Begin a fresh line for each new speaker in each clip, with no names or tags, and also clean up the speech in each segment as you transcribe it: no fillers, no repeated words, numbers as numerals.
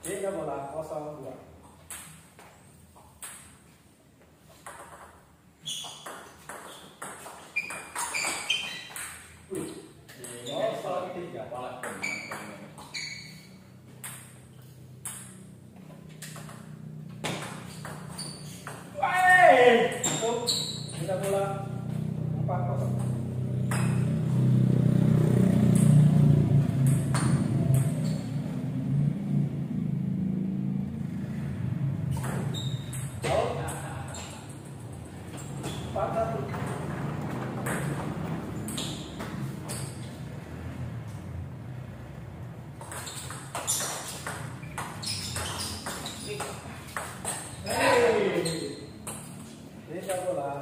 Tiga bola, 0-2. Tiga bola. Masuk. Tiga bola. 4-0. Tiga bola,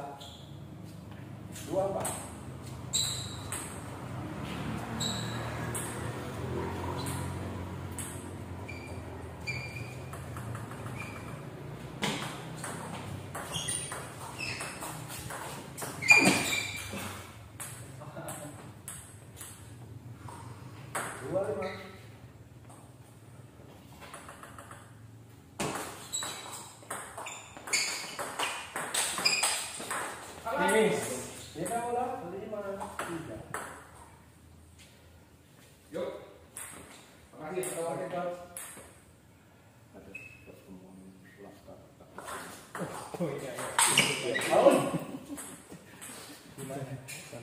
2-4. Tiga bola, 5-3.
Yuk. Makasih teman-teman.
Oh iya. Gimana?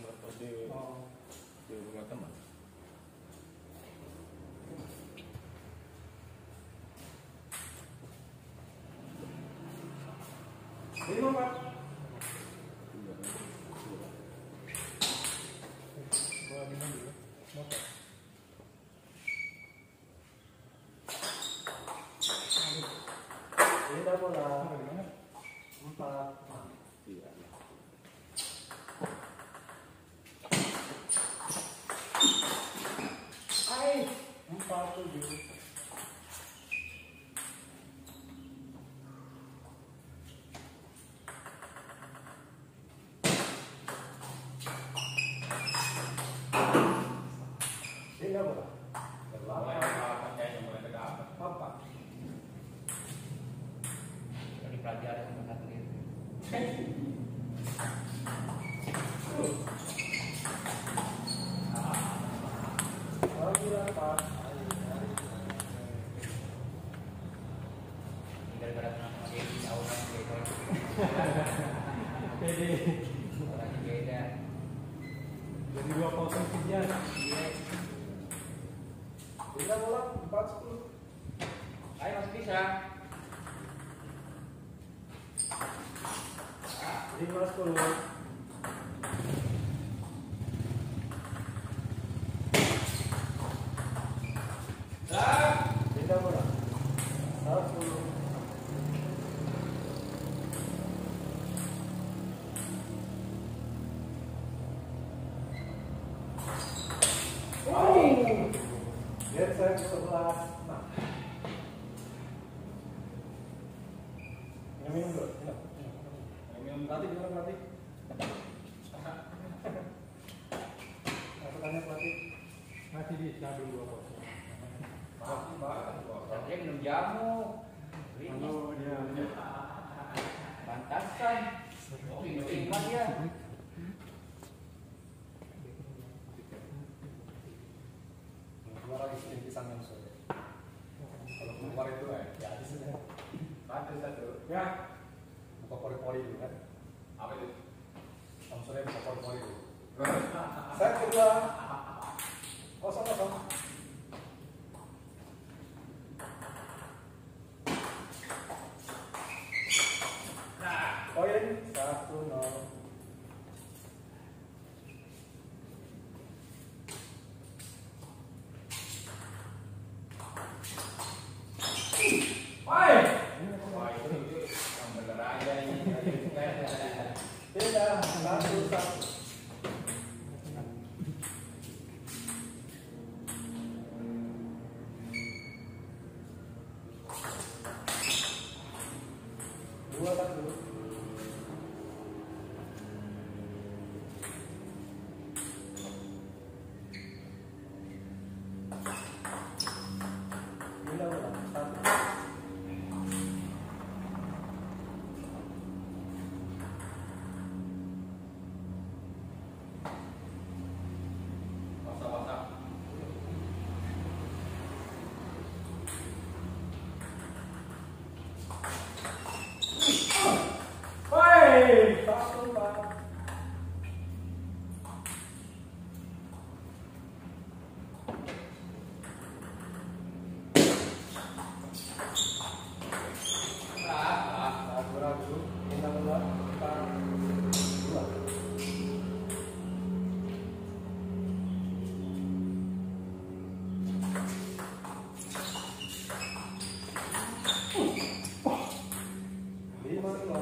Di rumah teman.
Lima, Pak. Tiga bola, 4. Hai, 4-7. Tiga bola, 4.
Dari pelajaran sama satu itu. Gara-gara pernah sama dia di tahunan beda.
Pede.
Orangnya beda.
Jadi 2-0 sekian. Tiga bola, 4-10.
Ayo masih bisa.
5-10. Tiga bola, 10. Lihat saya 11. Nah. Minum dulu. Minum pelatih gimana pelatih? Masukannya pelatih? Masih bisa dulu 2-0.
Satria minum jamu.
Halo dia.
Pantasan. Oh, iman dia.
Keluar lagi pisang yang sore. Kalau keluar itu ya di sini. Satu. Ya. Buka pori-pori dulu kan.
Apa itu?
Om sore buka pori-pori dulu. Set kedua. 0-0. Poin 1-0.
Wah, itu yang bener aja ini.
Tidak, 1-1. Dua satu. Bila bola, 1. Ragu-ragu. Pindah bola. 4, 2. Lima dua.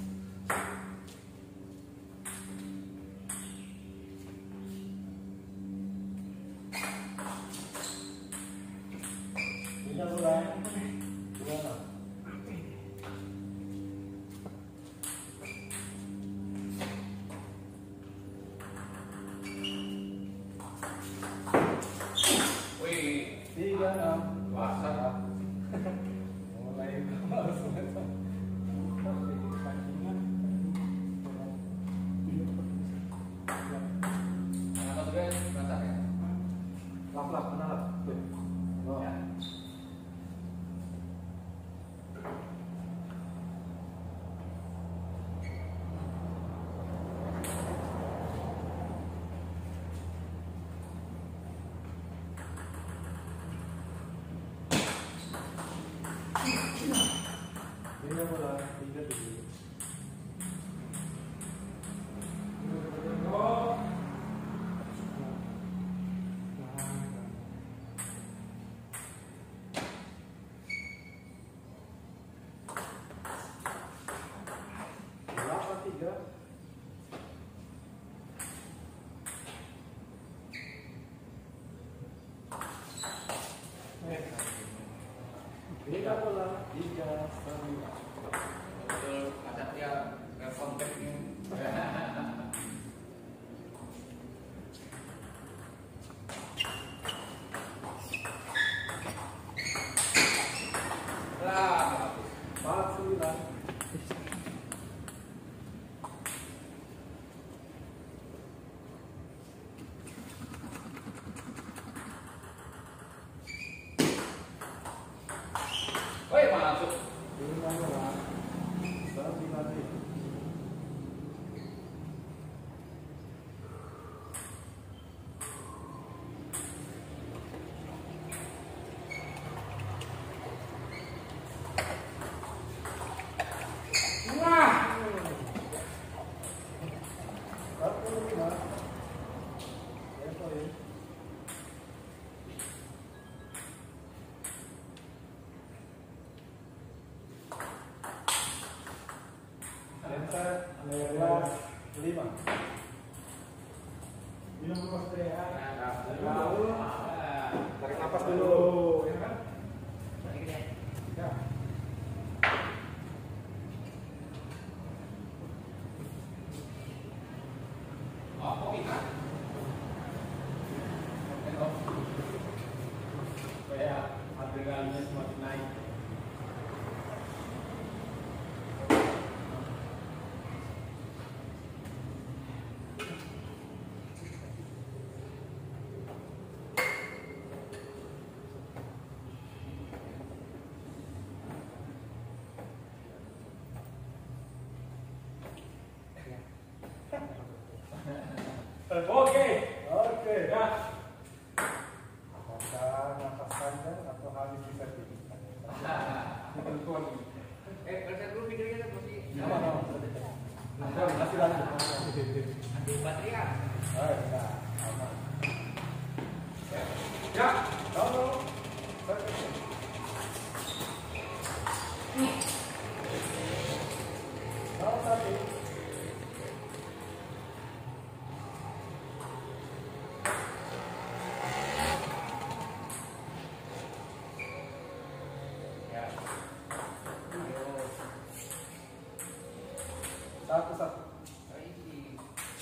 Pindah bola. 2.
Wih,
3, 6.
wah,
Mulai males
kenapa tuh guys? Mantap ya?
lap kenal. Oh.
Ya.
Pindah bola. 3, 7. Berapa 3? Pindah bola. 3, 9.
Betul, Mas Satria nggak komplek ini. Lah,
4, 9.
woi masuk.
Pindah bola. 9.
Wah,
45. Ya, poin. Lensa 15. Minum dulu Mas Teh. Tarik nafas dulu. Ya kan? Ya.
oh, kopi kan?
Supaya adrenalinnya semakin naik. Oke. Ya. Apakah nafas panjang atau habis bisa tinggi? Tentuan.
Kerja dulu videonya masih.
Masih lanjut.
Ambil baterai.
Ya, aman.
Ya.
Tahu. Tahu satu.
Ya.
Satu.
Isi.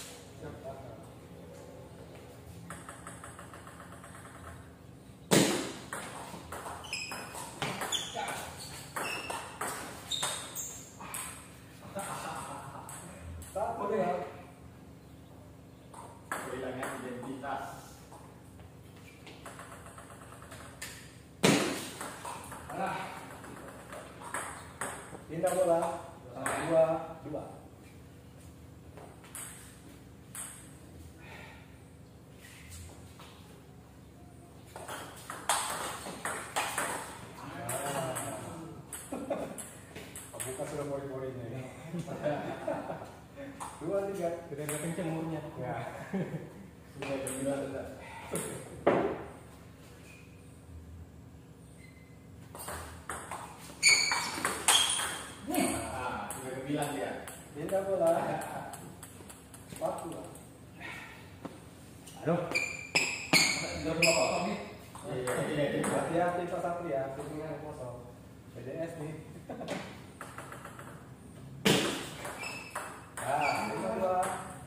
Satu
Oke.
ya.
Kehilangan identitas.
Alah.
Pindah bola. 2. Pas sudah pori-porinya ini. 2, 3.
Sudah ada kenceng umurnya.
Ya.
Sudah gembira sudah. Sudah gembira dia.
Pindah bola. Waktu lah.
Aduh.
Sudah kosong nih.
Iya. Hati-hati Pak Satria, pintunya kosong. PDS nih. Ah, pindah bola.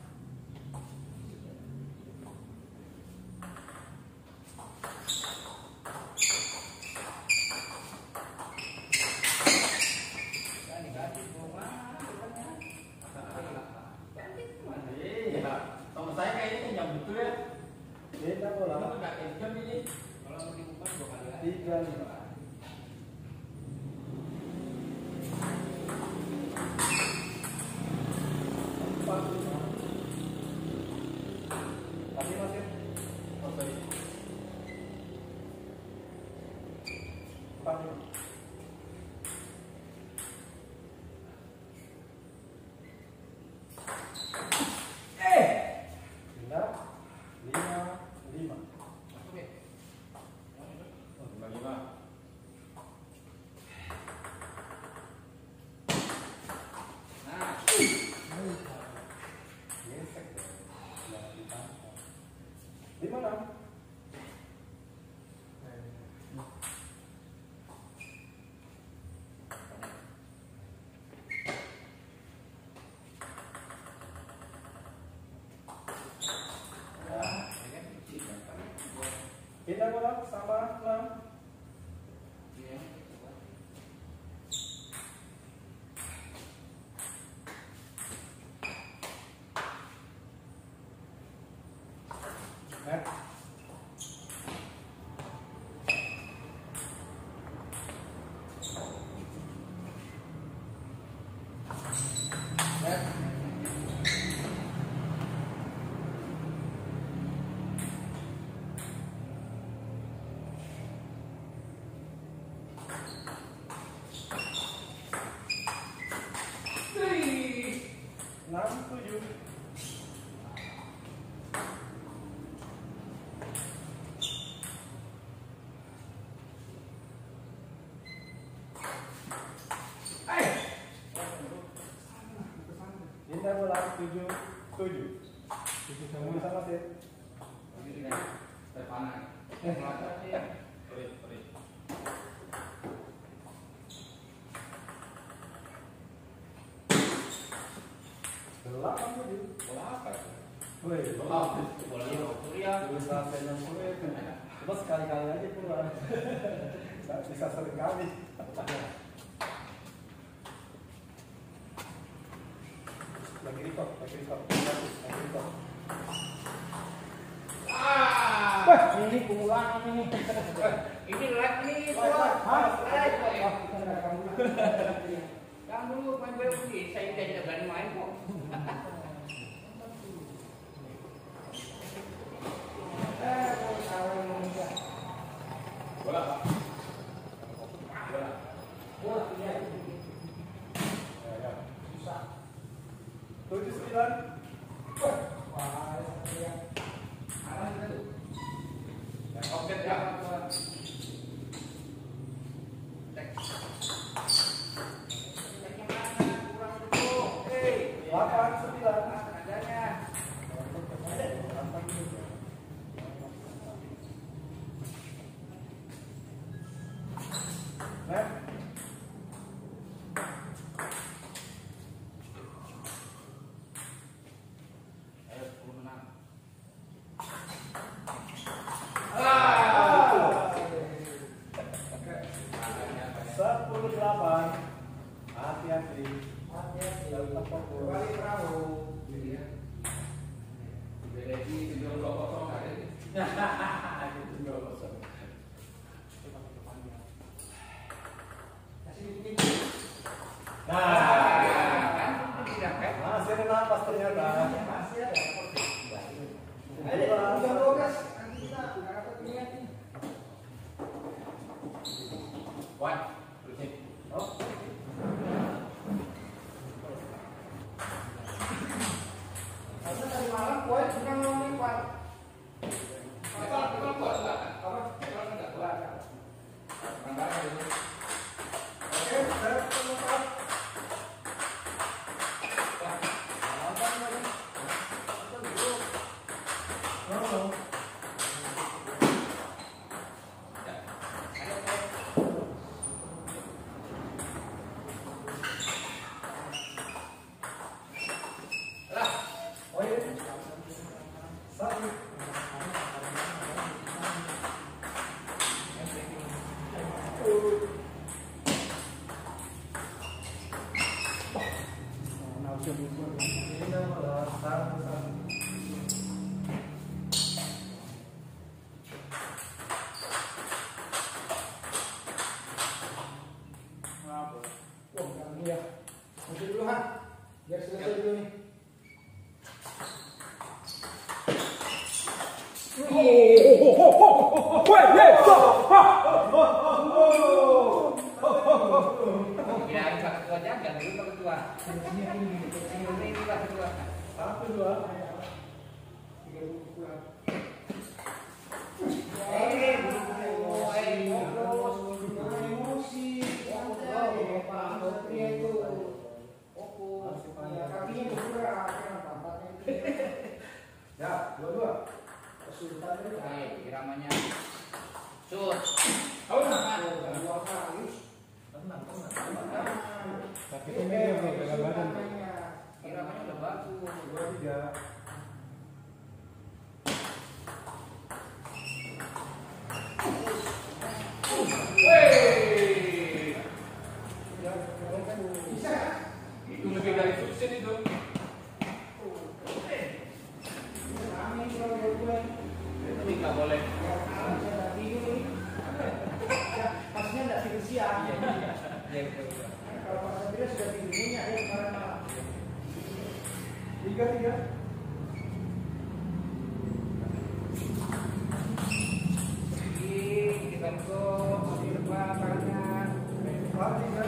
Iya. Sama saya kayaknya kenyang betul ya.
Pindah bola.
Ini nggak kenyang ini.
Kalau mau dibuka 2 kali aja.
3, 5. Tapi masih
Oke.
4, 5. Pindah 5, 5.
Masuk ya.
Bagi mah.
Nah,
Gesek deh. Jangan ditangkap. 5, 6. Pindah bola sama 6.
iya.
Net. Net. Enam, 7. Pindah bola 7, 7. Sama sih.
Ini sudah terpanah. Melacak sih.
Perit, perit.
Delapan, 7.
Bola apa itu?
Woi,
Bola.
Bola Surya.
Dulu sampai 60 itu. Coba sekali-kali aja keluar. Nggak bisa sering kali. Lagi record, lagi record. Lagi record.
Wah, ini pukulan ini.
Ini live ini
Live,
keluar.
live.
Live.
Ah, kita nggak rekam dulu.
Yang dulu main bola putih, saya tidak berani main kok.
Bola, Pak. Bola.
Ya, ya. 7, 9. Wah, ya.
Arah kita tuh.
Oke ya.
Cek. Ceknya mana? Kurang dulu.
8, 9.
Adanya.
Net.
Ayo 10-6.
Ah. 10-8. Hati-hati. Tetap fokus.
Kembali perahu. Iya. Beda di 7-0 ada ini.
Nah,
Kan tidak kan?
masih ada napas ternyata.
Masih ada.
Wan, terus nih.
Oh. Ini adalah satu-satu.
Biar selesai dulu nih.
Ya, Pak Ketua jangan dulu Pak Ketua. Ini Pak Ketua.
Satu, dua. Ya, dua-dua.
Iramanya. Sud.
Tenang.
Tapi ini dengan badan.
Iramanya udah bagus.
Dua, tiga.
Itu lebih dari sukses itu.
Itu nggak boleh.
Pasnya enggak tidur siang.
Iya.
Kalau Pak Satria sudah tidur minyak ya kemarin malam.
Tiga.
Kita tuh di depan tangan.
Empat, tiga.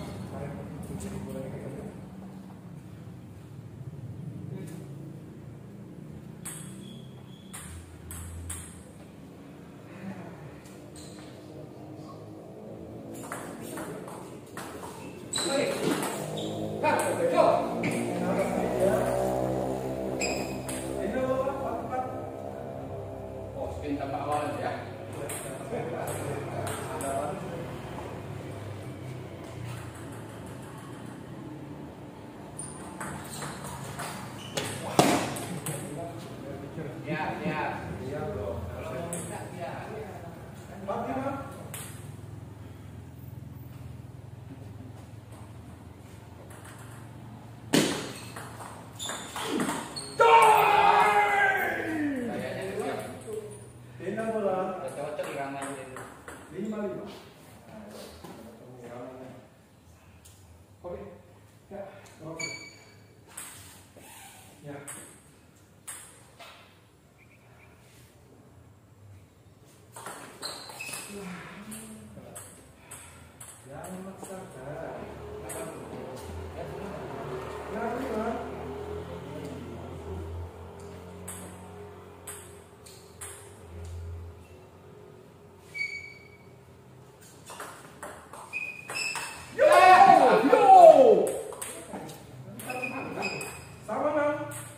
Oh, spin tambah awal ya.
Ya.
Iya, bro.
Kalau mau minta ya.
Empat, lima.
Kayaknya itu ya.
Tenda bola.
Udah cocok iramanya itu.
5-5.
Oke. Ya.
Oke. Ya. Jangan memaksakan. Ya, 5. Sama, Bang.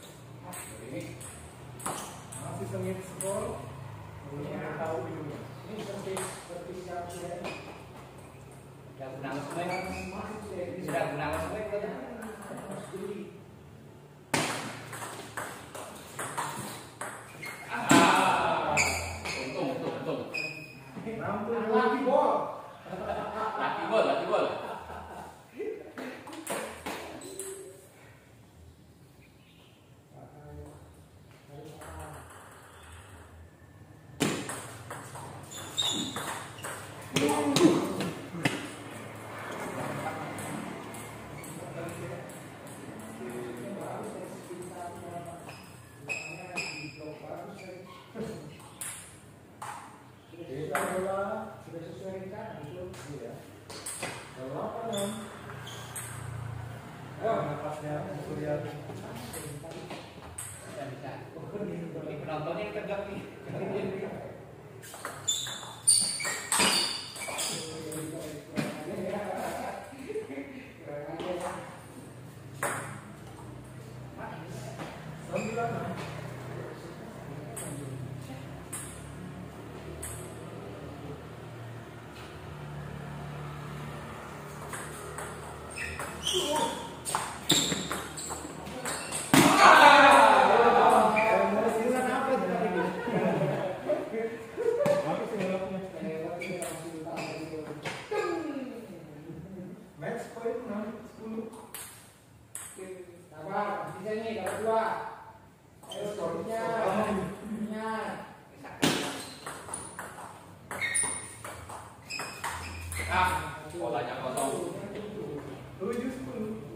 Masih sengit skor. Belum tahu ini.
Ini seperti siapa ya?
Udah gunang semua. Sudah gunang semua itu.
Untung.
60 lagi gol.
Laki gol.
Kita bola.
Sudah sesuai rencana itu.
Iya. Kalau apa, Bang? Napasnya Surya.
Bisa. Ini penontonnya yang tegak nih.
Match point 10.
Polanya kosong.
7-10.